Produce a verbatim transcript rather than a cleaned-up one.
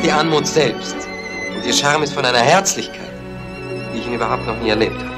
die Anmut selbst. Und ihr Charme ist von einer Herzlichkeit, die ich ihn überhaupt noch nie erlebt habe.